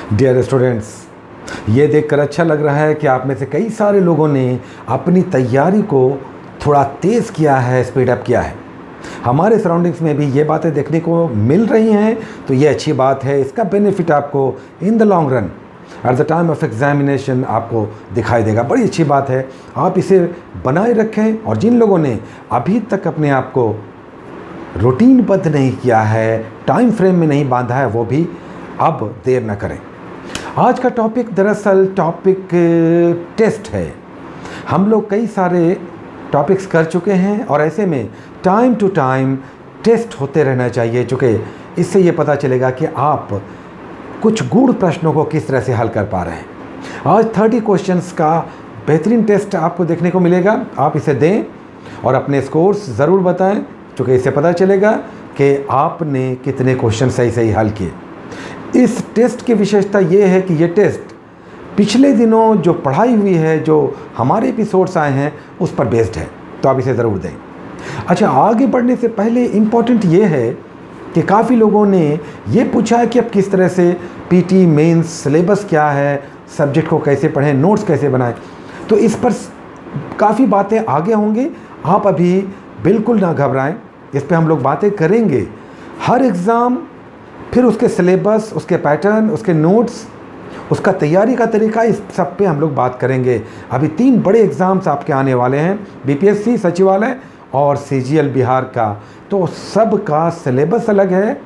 Dear students, ये देखकर अच्छा लग रहा है कि आप में से कई सारे लोगों ने अपनी तैयारी को थोड़ा तेज़ किया है, स्पीड अप किया है। हमारे सराउंडिंग्स में भी ये बातें देखने को मिल रही हैं, तो ये अच्छी बात है। इसका बेनिफिट आपको in the long run at the time of examination आपको दिखाई देगा। बड़ी अच्छी बात है, आप इसे बनाए रखें। और जिन लोगों ने अभी तक अपने आप को रूटीनबद्ध नहीं किया है, टाइम फ्रेम में नहीं बांधा है, वो भी अब देर न करें। आज का टॉपिक दरअसल टॉपिक टेस्ट है। हम लोग कई सारे टॉपिक्स कर चुके हैं और ऐसे में टाइम टू टाइम टेस्ट होते रहना चाहिए, चूँकि इससे ये पता चलेगा कि आप कुछ गूढ़ प्रश्नों को किस तरह से हल कर पा रहे हैं। आज 30 क्वेश्चंस का बेहतरीन टेस्ट आपको देखने को मिलेगा। आप इसे दें और अपने स्कोर्स ज़रूर बताएं, चूँकि इससे पता चलेगा कि आपने कितने क्वेश्चन सही हल किए। इस टेस्ट की विशेषता ये है कि ये टेस्ट पिछले दिनों जो पढ़ाई हुई है, जो हमारे एपिसोड्स आए हैं, उस पर बेस्ड है, तो आप इसे ज़रूर दें। अच्छा, आगे बढ़ने से पहले इम्पॉर्टेंट ये है कि काफ़ी लोगों ने ये पूछा है कि अब किस तरह से पीटी मेंस सिलेबस क्या है, सब्जेक्ट को कैसे पढ़ें, नोट्स कैसे बनाएं। तो इस पर काफ़ी बातें आगे होंगी। आप अभी बिल्कुल ना घबराएं, इस पर हम लोग बातें करेंगे। हर एग्ज़ाम, फिर उसके सिलेबस, उसके पैटर्न, उसके नोट्स, उसका तैयारी का तरीका, इस सब पे हम लोग बात करेंगे। अभी 3 बड़े एग्ज़ाम्स आपके आने वाले हैं, बीपीएससी सचिवालय और सीजीएल बिहार का। तो सब का सिलेबस अलग है,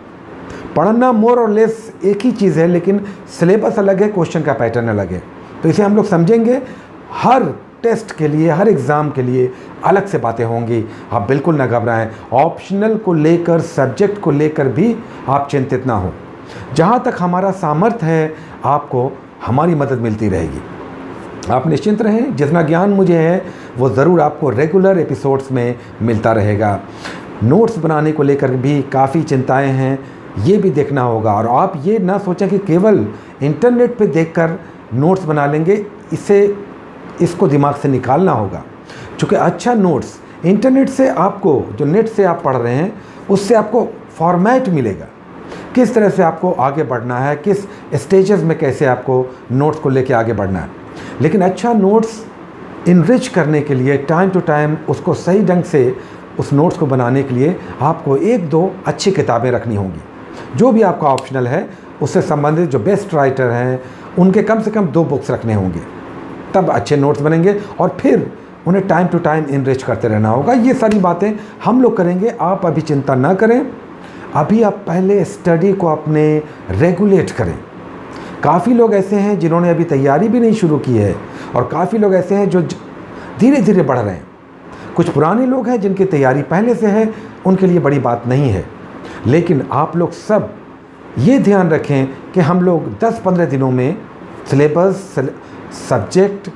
पढ़ना मोर और लेस एक ही चीज़ है, लेकिन सिलेबस अलग है, क्वेश्चन का पैटर्न अलग है। तो इसे हम लोग समझेंगे। हर टेस्ट के लिए, हर एग्ज़ाम के लिए अलग से बातें होंगी। आप बिल्कुल ना घबराएं। ऑप्शनल को लेकर, सब्जेक्ट को लेकर भी आप चिंतित ना हो। जहाँ तक हमारा सामर्थ्य है, आपको हमारी मदद मिलती रहेगी। आप निश्चिंत रहें, जितना ज्ञान मुझे है वो ज़रूर आपको रेगुलर एपिसोड्स में मिलता रहेगा। नोट्स बनाने को लेकर भी काफ़ी चिंताएं हैं, ये भी देखना होगा। और आप ये ना सोचें कि केवल इंटरनेट पे देखकर नोट्स बना लेंगे, इसको दिमाग से निकालना होगा। चूँकि अच्छा नोट्स इंटरनेट से आपको, जो नेट से आप पढ़ रहे हैं, उससे आपको फॉर्मेट मिलेगा, किस तरह से आपको आगे बढ़ना है, किस स्टेजेस में कैसे आपको नोट्स को लेके आगे बढ़ना है। लेकिन अच्छा नोट्स इनरिच करने के लिए, टाइम टू टाइम उसको सही ढंग से उस नोट्स को बनाने के लिए आपको 1-2 अच्छी किताबें रखनी होंगी। जो भी आपका ऑप्शनल है, उससे संबंधित जो बेस्ट राइटर हैं, उनके कम से कम 2 बुक्स रखने होंगे, तब अच्छे नोट्स बनेंगे। और फिर उन्हें टाइम टू टाइम इनरिच करते रहना होगा। ये सारी बातें हम लोग करेंगे, आप अभी चिंता ना करें। अभी आप पहले स्टडी को अपने रेगुलेट करें। काफ़ी लोग ऐसे हैं जिन्होंने अभी तैयारी भी नहीं शुरू की है, और काफ़ी लोग ऐसे हैं जो धीरे धीरे बढ़ रहे हैं। कुछ पुराने लोग हैं जिनकी तैयारी पहले से है, उनके लिए बड़ी बात नहीं है। लेकिन आप लोग सब ये ध्यान रखें कि हम लोग 10-15 दिनों में सिलेबस, सब्जेक्ट,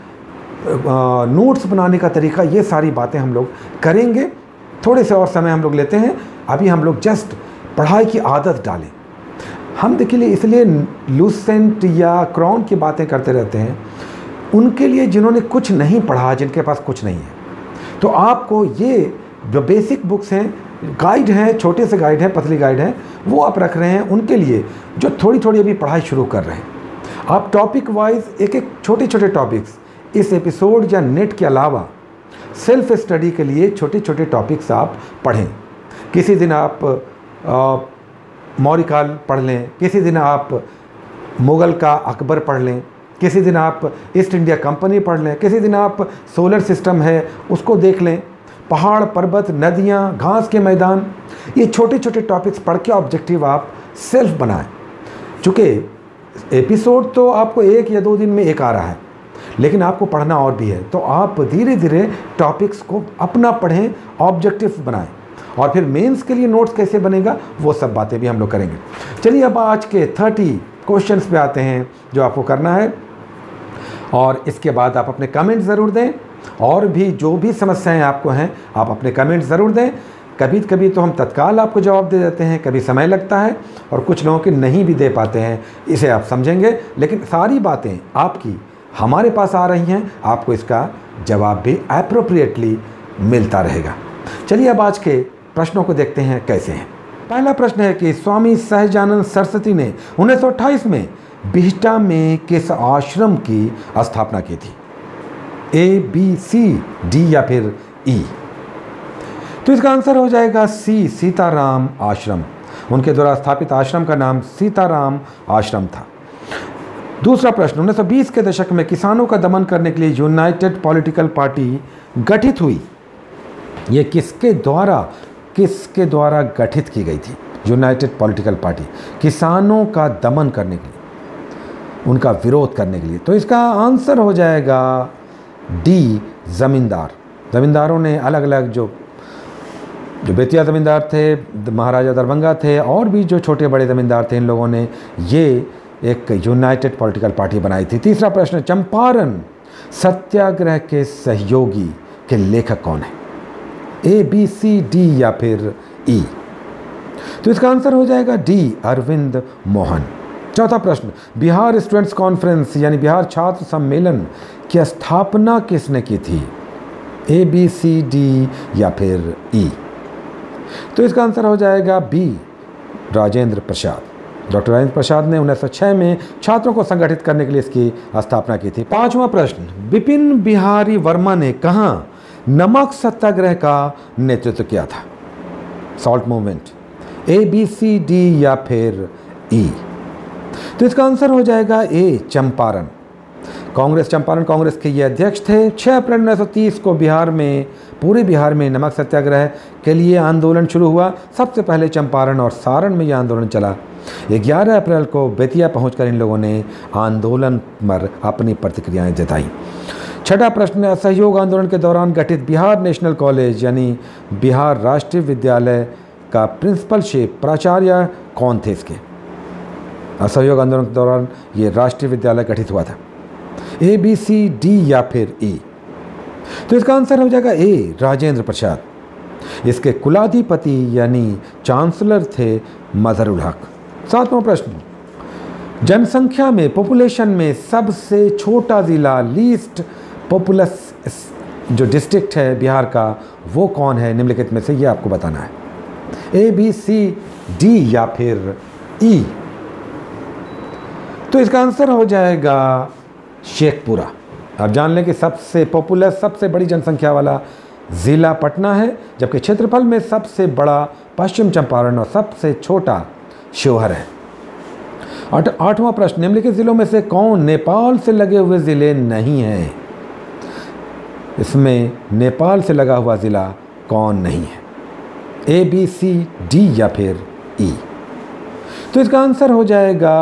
नोट्स बनाने का तरीका, ये सारी बातें हम लोग करेंगे। थोड़े से और समय हम लोग लेते हैं। अभी हम लोग जस्ट पढ़ाई की आदत डालें। हम देखिए इसलिए लूसेंट या क्राउन की बातें करते रहते हैं, उनके लिए जिन्होंने कुछ नहीं पढ़ा, जिनके पास कुछ नहीं है। तो आपको ये जो बेसिक बुक्स हैं, गाइड हैं, छोटे से गाइड हैं, पतली गाइड हैं, वो आप रख रहे हैं उनके लिए जो थोड़ी अभी पढ़ाई शुरू कर रहे हैं। आप टॉपिक वाइज एक छोटे टॉपिक्स इस एपिसोड या नेट के अलावा सेल्फ स्टडी के लिए छोटे टॉपिक्स आप पढ़ें। किसी दिन आप मौर्य काल पढ़ लें, किसी दिन आप मुग़ल का अकबर पढ़ लें, किसी दिन आप ईस्ट इंडिया कंपनी पढ़ लें, किसी दिन आप सोलर सिस्टम है उसको देख लें, पहाड़, पर्वत, नदियाँ, घास के मैदान, ये छोटे टॉपिक्स पढ़ के ऑब्जेक्टिव आप सेल्फ बनाएं। चूँकि एपिसोड तो आपको 1 या 2 दिन में एक आ रहा है, लेकिन आपको पढ़ना और भी है। तो आप धीरे धीरे टॉपिक्स को अपना पढ़ें, ऑब्जेक्टिव बनाएं। और फिर मेंस के लिए नोट्स कैसे बनेगा, वो सब बातें भी हम लोग करेंगे। चलिए अब आज के 30 क्वेश्चंस पे आते हैं जो आपको करना है, और इसके बाद आप अपने कमेंट ज़रूर दें। और भी जो भी समस्याएं आपको हैं, आप अपने कमेंट ज़रूर दें। कभी तो हम तत्काल आपको जवाब दे देते हैं, कभी समय लगता है, और कुछ लोगों के नहीं भी दे पाते हैं, इसे आप समझेंगे। लेकिन सारी बातें आपकी हमारे पास आ रही हैं, आपको इसका जवाब भी एप्रोप्रिएटली मिलता रहेगा। चलिए अब आज के प्रश्नों को देखते हैं कैसे हैं। पहला प्रश्न है कि स्वामी सहजानंद सरस्वती ने 1928 में बिहटा में किस आश्रम की स्थापना की थी? ए, बी, सी, डी या फिर ई? तो इसका आंसर हो जाएगा सी, सीताराम आश्रम। उनके द्वारा स्थापित आश्रम का नाम सीताराम आश्रम था। दूसरा प्रश्न, 1920 के दशक में किसानों का दमन करने के लिए यूनाइटेड पॉलिटिकल पार्टी गठित हुई। ये किसके द्वारा गठित की गई थी? यूनाइटेड पॉलिटिकल पार्टी किसानों का दमन करने के लिए, उनका विरोध करने के लिए। तो इसका आंसर हो जाएगा डी, जमींदार। जमींदारों ने अलग अलग जो बेतिया ज़मींदार थे, महाराजा दरभंगा थे, और भी जो छोटे बड़े ज़मींदार थे, इन लोगों ने ये एक यूनाइटेड पॉलिटिकल पार्टी बनाई थी। तीसरा प्रश्न, चंपारण सत्याग्रह के सहयोगी के लेखक कौन है? ए, बी, सी, डी या फिर ई? तो इसका आंसर हो जाएगा डी, अरविंद मोहन। चौथा प्रश्न, बिहार स्टूडेंट्स कॉन्फ्रेंस यानी बिहार छात्र सम्मेलन की स्थापना किसने की थी? ए, बी, सी, डी या फिर ई? तो इसका आंसर हो जाएगा बी, राजेंद्र प्रसाद। डॉक्टर राजेंद्र प्रसाद ने 1906 में छात्रों को संगठित करने के लिए इसकी स्थापना की थी। पांचवा प्रश्न, बिपिन बिहारी वर्मा ने कहाँ नमक सत्याग्रह का नेतृत्व किया था? Salt movement. A, B, C, D या फिर ई? तो इसका आंसर हो जाएगा ए, चंपारण। चंपारण कांग्रेस के ये अध्यक्ष थे। 6 अप्रैल 1930 को पूरे बिहार में नमक सत्याग्रह के लिए आंदोलन शुरू हुआ। सबसे पहले चंपारण और सारण में यह आंदोलन चला। 11 अप्रैल को बेतिया पहुंचकर इन लोगों ने आंदोलन पर अपनी प्रतिक्रियाएं जताई। छठा प्रश्न, असहयोग आंदोलन के दौरान गठित बिहार नेशनल कॉलेज यानी बिहार राष्ट्रीय विद्यालय का प्रिंसिपलशिप प्राचार्य कौन थे? इसके असहयोग आंदोलन के दौरान ये राष्ट्रीय विद्यालय गठित हुआ था। ए, बी, सी, डी या फिर ई? तो इसका आंसर हो जाएगा ए, राजेंद्र प्रसाद। इसके कुलाधिपति यानी चांसलर थे मजहरुल हक। सातवां प्रश्न, जनसंख्या में पॉपुलेशन में सबसे छोटा जिला लीस्ट पॉपुलस जो डिस्ट्रिक्ट है बिहार का वो कौन है? निम्नलिखित में से ये आपको बताना है। ए, बी, सी, डी या फिर ई? तो इसका आंसर हो जाएगा शेखपुरा। आप जान लें कि सबसे पॉपुलस, सबसे बड़ी जनसंख्या वाला ज़िला पटना है, जबकि क्षेत्रफल में सबसे बड़ा पश्चिम चंपारण और सबसे छोटा शिवहर है। 8वां प्रश्न, निम्नलिखित जिलों में से कौन नेपाल से लगे हुए ज़िले नहीं हैं? इसमें नेपाल से लगा हुआ ज़िला कौन नहीं है? ए, बी, सी, डी या फिर ई? तो इसका आंसर हो जाएगा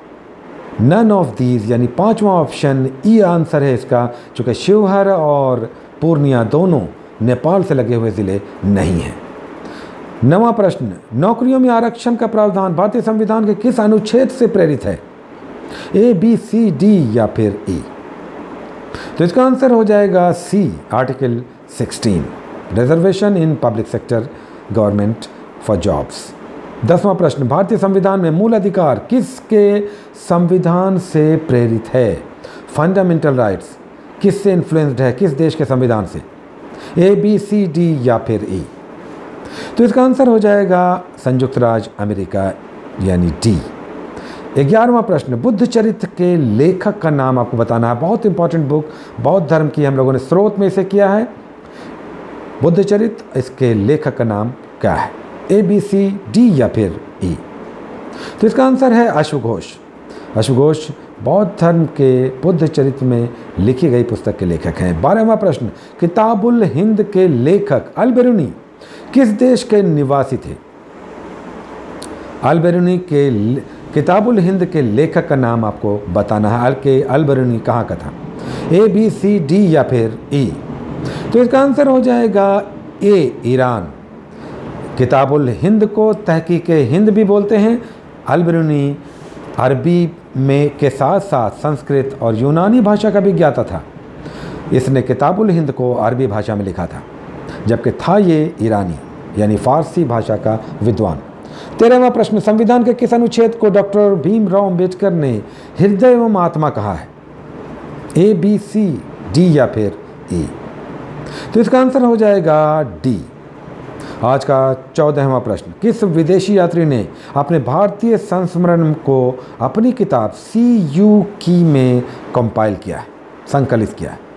नन ऑफ दीज यानी 5वां ऑप्शन ई आंसर है इसका, चूँकि शिवहर और पूर्णिया दोनों नेपाल से लगे हुए ज़िले नहीं हैं। 9वां प्रश्न, नौकरियों में आरक्षण का प्रावधान भारतीय संविधान के किस अनुच्छेद से प्रेरित है? ए, बी, सी, डी या फिर ई? तो इसका आंसर हो जाएगा C, article 16, reservation in public sector government for jobs. 10वां प्रश्न, भारतीय संविधान में मूल अधिकार किसके संविधान से प्रेरित है? फंडामेंटल राइट्स किससे इन्फ्लुएंस्ड है? किस देश के संविधान से? ए, बी, सी, डी या फिर ई? तो इसका आंसर हो जाएगा संयुक्त राज्य अमेरिका यानी डी। 11वां प्रश्न, बुद्ध चरित्र के लेखक का नाम आपको बताना है। बहुत इंपॉर्टेंट बुक, बौद्ध धर्म की, हम लोगों ने स्रोत में इसे किया है। बुद्ध चरित्र, इसके लेखक का नाम क्या है? ए, बी, सी, डी या फिर ई? तो इसका आंसर है अश्वघोष। अश्वघोष बौद्ध धर्म के बुद्ध चरित्र में लिखी गई पुस्तक के लेखक हैं। 12वां प्रश्न, किताबुल हिंद के लेखक अल-बिरूनी किस देश के निवासी थे? अल-बिरूनी के किताबुल हिंद के लेखक का नाम आपको बताना है। अल-बिरूनी कहाँ का था? ए, बी, सी, डी या फिर ई? तो इसका आंसर हो जाएगा ए, ईरान। किताबुल हिंद को तहकीक हिंद भी बोलते हैं। अल-बिरूनी अरबी में के साथ साथ संस्कृत और यूनानी भाषा का भी ज्ञाता था। इसने किताबुल हिंद को अरबी भाषा में लिखा था, जबकि था ये ईरानी यानी फारसी भाषा का विद्वान। 13वां प्रश्न, संविधान के किस अनुच्छेद को डॉक्टर भीमराव अम्बेडकर ने हृदय एवं आत्मा कहा है? ए, बी, सी, डी या फिर ई? तो इसका आंसर हो जाएगा डी, आज का 14वां प्रश्न, किस विदेशी यात्री ने अपने भारतीय संस्मरण को अपनी किताब सी यू की में कंपाइल किया है, संकलित किया है?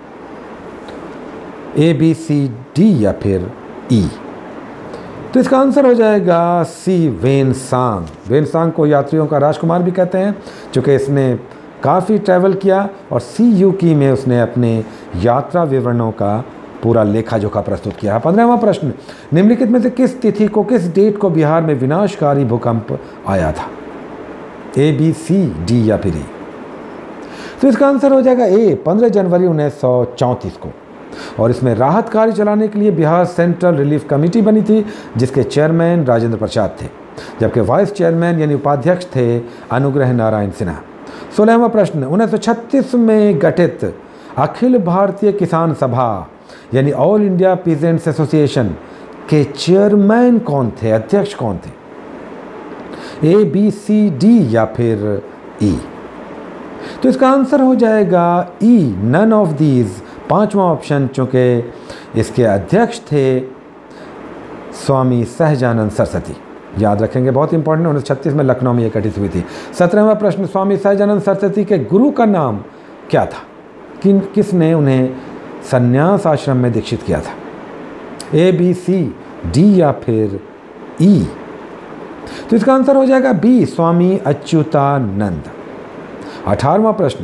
ए, बी, सी, डी या फिर ई? तो इसका आंसर हो जाएगा सी, वेन-सांग। वेन-सांग को यात्रियों का राजकुमार भी कहते हैं, चूँकि इसने काफ़ी ट्रैवल किया और सी यू की में उसने अपने यात्रा विवरणों का पूरा लेखा जोखा प्रस्तुत किया है। 15वां प्रश्न, निम्नलिखित में से किस तिथि को, किस डेट को बिहार में विनाशकारी भूकंप आया था? ए, बी, सी, डी या फिर ई? तो इसका आंसर हो जाएगा ए, 15 जनवरी 1934 को। और इसमें राहत कार्य चलाने के लिए बिहार सेंट्रल रिलीफ कमेटी बनी थी, जिसके चेयरमैन राजेंद्र प्रसाद थे, जबकि वाइस चेयरमैन यानी उपाध्यक्ष थे अनुग्रह नारायण सिन्हा। 16वां प्रश्न, 1936 में गठित अखिल भारतीय किसान सभा यानी ऑल इंडिया पीजेंट्स एसोसिएशन के चेयरमैन कौन थे, अध्यक्ष कौन थे? ए, बी, सी, डी या फिर ई? तो इसका आंसर हो जाएगा ई, नन ऑफ दीज। 5वां ऑप्शन, चूँकि इसके अध्यक्ष थे स्वामी सहजानंद सरस्वती। याद रखेंगे, बहुत इंपॉर्टेंट है। 1936 में लखनऊ में ये गठित हुई थी। 17वां प्रश्न, स्वामी सहजानंद सरस्वती के गुरु का नाम क्या था? किसने उन्हें संन्यास आश्रम में दीक्षित किया था? ए, बी, सी, डी या फिर ई? तो इसका आंसर हो जाएगा बी, स्वामी अच्युतानंद। 18वां प्रश्न,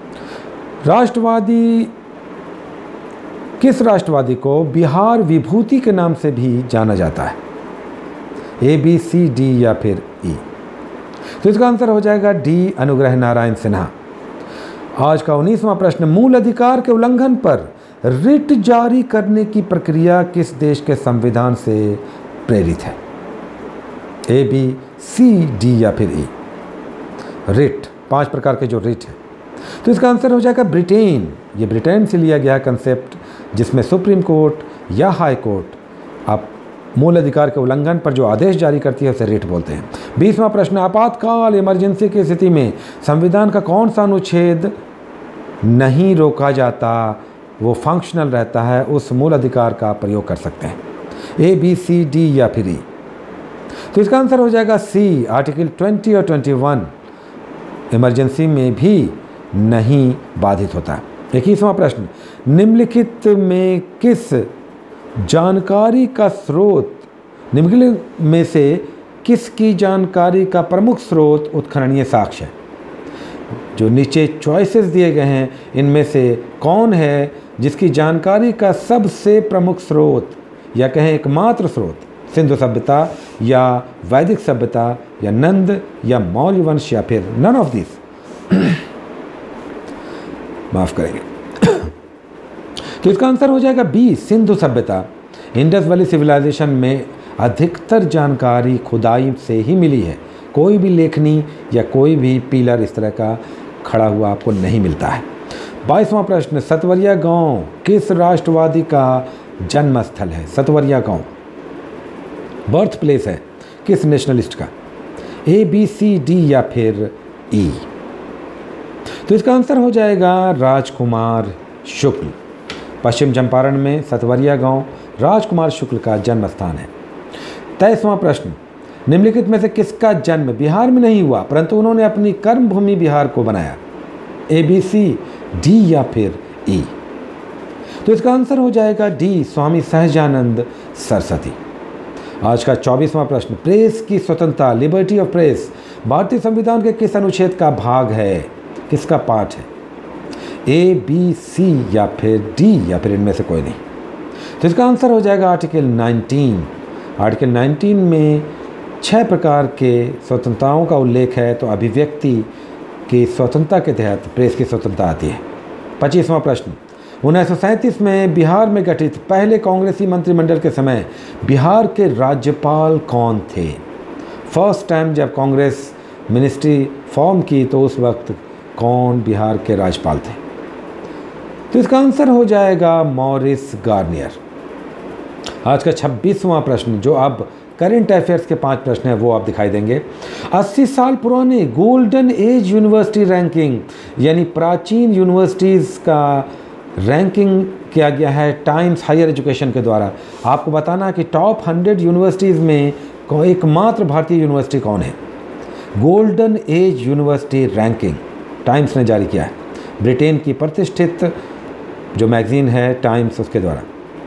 किस राष्ट्रवादी को बिहार विभूति के नाम से भी जाना जाता है? ए, बी, सी, डी या फिर ई? तो इसका आंसर हो जाएगा डी, अनुग्रह नारायण सिन्हा। आज का 19वां प्रश्न, मूल अधिकार के उल्लंघन पर रिट जारी करने की प्रक्रिया किस देश के संविधान से प्रेरित है? ए, बी, सी, डी या फिर ई? रिट, 5 प्रकार के जो रिट है, तो इसका आंसर हो जाएगा ब्रिटेन। ये ब्रिटेन से लिया गया कंसेप्ट, जिसमें सुप्रीम कोर्ट या हाई कोर्ट आप मूल अधिकार के उल्लंघन पर जो आदेश जारी करती है उसे रिट बोलते हैं। 20वां प्रश्न, आपातकाल इमरजेंसी की स्थिति में संविधान का कौन सा अनुच्छेद नहीं रोका जाता, वो फंक्शनल रहता है, उस मूल अधिकार का प्रयोग कर सकते हैं? ए, बी, सी, डी या फिर ई? तो इसका आंसर हो जाएगा सी, आर्टिकल 20 और 21 इमरजेंसी में भी नहीं बाधित होता है। 21वां प्रश्न, निम्नलिखित में किस जानकारी का स्रोत, निम्नलिखित में से किसकी जानकारी का प्रमुख स्रोत उत्खननीय साक्ष्य है? जो नीचे चॉइसेस दिए गए हैं, इनमें से कौन है जिसकी जानकारी का सबसे प्रमुख स्रोत या कहें एकमात्र स्रोत सिंधु सभ्यता या वैदिक सभ्यता या नंद या मौर्य वंश या फिर नन ऑफ दिस? माफ करेंगे। तो इसका आंसर हो जाएगा बी, सिंधु सभ्यता। इंडस वैली सिविलाइजेशन में अधिकतर जानकारी खुदाई से ही मिली है। कोई भी लेखनी या कोई भी पिलर इस तरह का खड़ा हुआ आपको नहीं मिलता है। 22वां प्रश्न, सतवरिया गांव किस राष्ट्रवादी का जन्म स्थल है? सतवरिया गांव बर्थ प्लेस है किस नेशनलिस्ट का? ए, बी, सी, डी या फिर ई? तो इसका आंसर हो जाएगा राजकुमार शुक्ल। पश्चिम चंपारण में सतवरिया गांव राजकुमार शुक्ल का जन्म स्थान है। 23वां प्रश्न, निम्नलिखित में से किसका जन्म बिहार में नहीं हुआ परंतु उन्होंने अपनी कर्मभूमि बिहार को बनाया? ए, बी, सी, डी या फिर ई? तो इसका आंसर हो जाएगा डी, स्वामी सहजानंद सरस्वती। आज का 24वां प्रश्न, प्रेस की स्वतंत्रता, लिबर्टी ऑफ प्रेस भारतीय संविधान के किस अनुच्छेद का भाग है, किसका पार्ट है? ए, बी, सी या फिर डी या फिर इनमें से कोई नहीं? तो इसका आंसर हो जाएगा आर्टिकल 19। आर्टिकल 19 में 6 प्रकार के स्वतंत्रताओं का उल्लेख है, तो अभिव्यक्ति की स्वतंत्रता के तहत प्रेस की स्वतंत्रता आती है। 25वां प्रश्न, 1937 में बिहार में गठित पहले कांग्रेसी मंत्रिमंडल के समय बिहार के राज्यपाल कौन थे? फर्स्ट टाइम जब कांग्रेस मिनिस्ट्री फॉर्म की तो उस वक्त कौन बिहार के राज्यपाल थे? तो इसका आंसर हो जाएगा मॉरिस गार्नियर। आज का 26वां प्रश्न, जो अब करंट अफेयर्स के 5 प्रश्न हैं वो आप दिखाई देंगे। 80 साल पुराने गोल्डन एज यूनिवर्सिटी रैंकिंग यानी प्राचीन यूनिवर्सिटीज़ का रैंकिंग किया गया है टाइम्स हायर एजुकेशन के द्वारा। आपको बताना कि टॉप 100 यूनिवर्सिटीज़ में एकमात्र भारतीय यूनिवर्सिटी कौन है। Golden age university ranking times ने जारी किया है, ब्रिटेन की प्रतिष्ठित जो मैगज़ीन है टाइम्स, उसके द्वारा।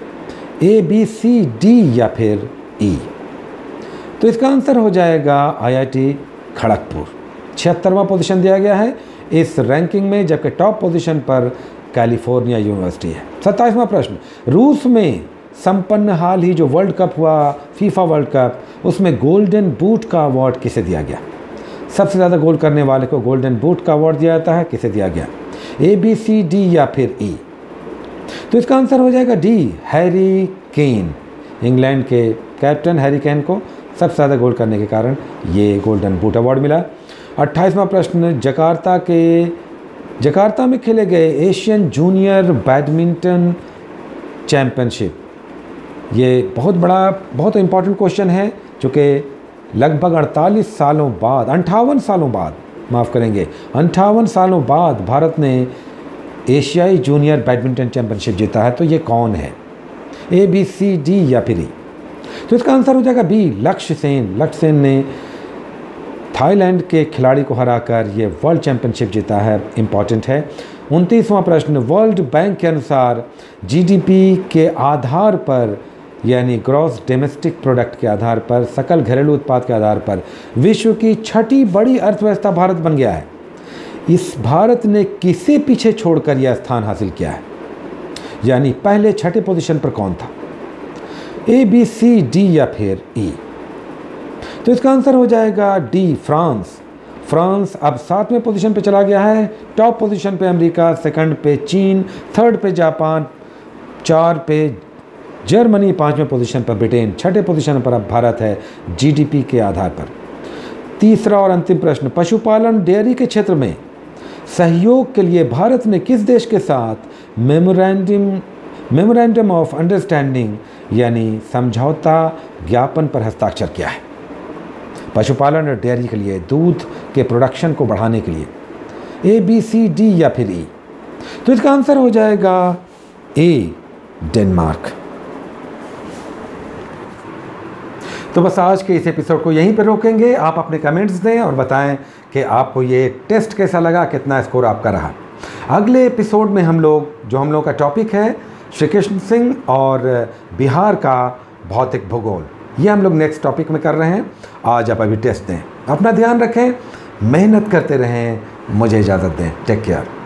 ABCD या फिर E? तो इसका आंसर हो जाएगा IIT खड़गपुर। 76वां पोजीशन दिया गया है इस रैंकिंग में, जबकि टॉप पोजीशन पर कैलिफोर्निया यूनिवर्सिटी है। 27वां प्रश्न, रूस में संपन्न हाल ही जो वर्ल्ड कप हुआ, फीफा वर्ल्ड कप, उसमें गोल्डन बूट का अवार्ड किसे दिया गया? सबसे ज़्यादा गोल करने वाले को गोल्डन बूट का अवार्ड दिया जाता है, किसे दिया गया? ABCD या फिर E? तो इसका आंसर हो जाएगा D, हैरी केन। इंग्लैंड के कैप्टन हैरी केन को सबसे ज़्यादा गोल करने के कारण ये गोल्डन बूट अवार्ड मिला। 28वां प्रश्न, जकार्ता में खेले गए एशियन जूनियर बैडमिंटन चैम्पियनशिप, ये बहुत बड़ा, बहुत इंपॉर्टेंट क्वेश्चन है, जो कि लगभग 48 सालों बाद, 58 सालों बाद, माफ़ करेंगे, 58 सालों बाद भारत ने एशियाई जूनियर बैडमिंटन चैम्पियनशिप जीता है। तो ये कौन है? ABCD या फिर E? तो इसका आंसर हो जाएगा B, लक्ष्य सेन। लक्ष्य सेन ने थाईलैंड के खिलाड़ी को हराकर ये वर्ल्ड चैम्पियनशिप जीता है, इम्पॉर्टेंट है। 29वां प्रश्न, वर्ल्ड बैंक के अनुसार GDP के आधार पर, यानी ग्रॉस डोमेस्टिक प्रोडक्ट के आधार पर, सकल घरेलू उत्पाद के आधार पर विश्व की 6ठी बड़ी अर्थव्यवस्था भारत बन गया है। इस भारत ने किसे पीछे छोड़कर यह स्थान हासिल किया है? यानी पहले 6ठे पोजीशन पर कौन था? ABCD या फिर E? तो इसका आंसर हो जाएगा D, फ्रांस। फ्रांस अब 7वें पोजीशन पे चला गया है। टॉप पोजीशन पे अमेरिका, सेकंड पे चीन, थर्ड पे जापान, 4 पे जर्मनी, 5वें पोजीशन पर ब्रिटेन, 6ठे पोजीशन पर अब भारत है GDP के आधार पर। तीसरा और अंतिम प्रश्न, पशुपालन डेयरी के क्षेत्र में सहयोग के लिए भारत ने किस देश के साथ मेमोरेंडम ऑफ अंडरस्टैंडिंग, यानी समझौता ज्ञापन पर हस्ताक्षर किया है? पशुपालन और डेयरी के लिए, दूध के प्रोडक्शन को बढ़ाने के लिए। ABCD या फिर E? तो इसका आंसर हो जाएगा A, डेनमार्क। तो बस आज के इस एपिसोड को यहीं पर रोकेंगे। आप अपने कमेंट्स दें और बताएं कि आपको ये टेस्ट कैसा लगा, कितना स्कोर आपका रहा। अगले एपिसोड में हम लोग का टॉपिक है श्री कृष्ण सिंह और बिहार का भौतिक भूगोल, ये हम लोग नेक्स्ट टॉपिक में कर रहे हैं। आज आप अभी टेस्ट दें, अपना ध्यान रखें, मेहनत करते रहें, मुझे इजाज़त दें। Take care.